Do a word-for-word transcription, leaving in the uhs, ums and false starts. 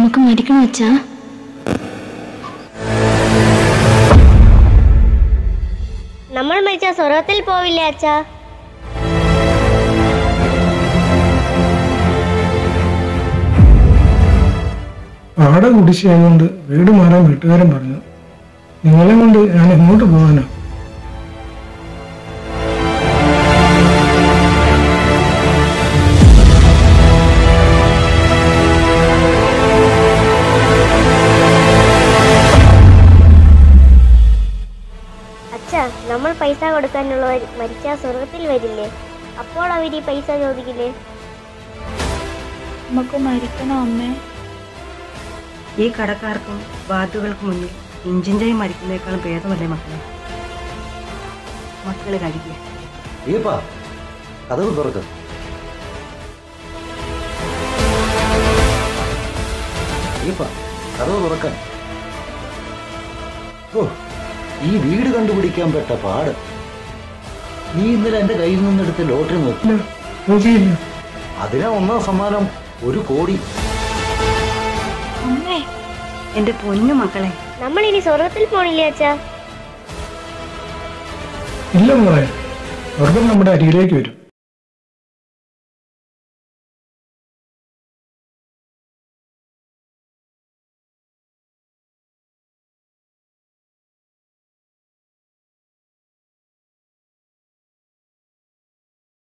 നമുക്ക് മരിക്കണം അച്ഛാ. നമ്മൾ മരിച്ച സ്വർഗത്തിൽ പോവില്ലേ അച്ഛാ? പാട കുടിശ്ശിയായതുകൊണ്ട് വീട് മാറാൻ വീട്ടുകാരൻ പറഞ്ഞു. നിങ്ങളെ കൊണ്ട് ഞാൻ എങ്ങോട്ട് പോകാനോ? അച്ഛാ, നമ്മൾ പൈസ കൊടുക്കാനുള്ളവർ മരിച്ചാൽ സ്വർഗത്തിൽ വരില്ലേ? അപ്പോൾ അവർ ഈ പൈസ ചോദിക്കില്ലേ? നമുക്ക് മരിക്കണോ അമ്മേ? ഈ കടക്കാർക്കും ബാധ്യതകൾക്കും മുന്നിൽ ഇഞ്ചിഞ്ചായി മരിക്കുന്നേക്കാളും ഭേദമല്ലേ മക്കളെ? മക്കളെ കഴിക്കുക. കഥകൾ തുറക്കും. കഥകൾ തുറക്കാൻ. ഓ, ഈ വീട് കണ്ടുപിടിക്കാൻ പെട്ട പാട്. നീ ഇന്നലെ എന്റെ കയ്യിൽ നിന്നെടുത്ത് ലോട്ടറി നോക്കി. അതിനാ ഒന്നാം സമ്മാനം ഒരു കോടി. എന്റെ പൊന്നു മക്കളെ, നമ്മൾ ഇനി സ്വർഗത്തിൽ പോണില്ലേ അച്ഛാ? ഇല്ല മോളെ, സ്വർഗം നമ്മുടെ അരികിലേക്ക് വരും.